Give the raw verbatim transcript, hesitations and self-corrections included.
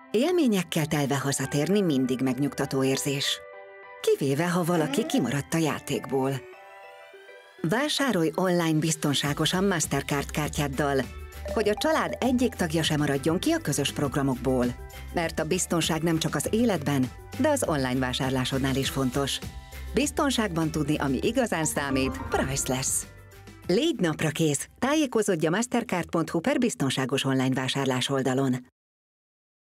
Élményekkel telve hazatérni mindig megnyugtató érzés. Kivéve, ha valaki kimaradt a játékból. Vásárolj online biztonságosan Mastercard kártyáddal, hogy a család egyik tagja sem maradjon ki a közös programokból. Mert a biztonság nem csak az életben, de az online vásárlásodnál is fontos. Biztonságban tudni, ami igazán számít, Priceless. Légy naprakész! Tájékozódj a mastercard pont hu per biztonságos online vásárlás oldalon.